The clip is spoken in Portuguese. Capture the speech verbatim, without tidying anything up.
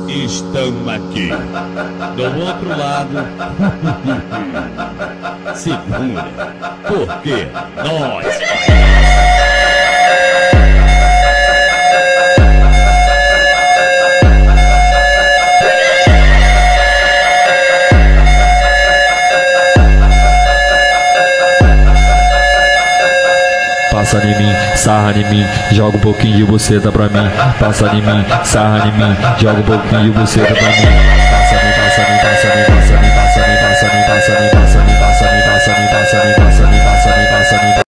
estão aqui. Do outro lado, segura, porque nós passa em mim, sarra em mim, joga um pouquinho de buceta pra mim. Passa em mim, sarra em mim, joga um pouquinho de buceta pra mim. Passa em mim, passa em mim, passa em mim, passa em mim, passa em mim, passa em mim, passa em mim.